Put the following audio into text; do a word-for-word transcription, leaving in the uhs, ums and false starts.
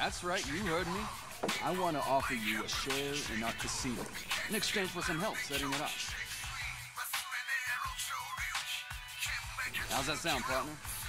That's right, you heard me. I want to offer you a share in our casino in exchange for some help setting it up. How's that sound, partner?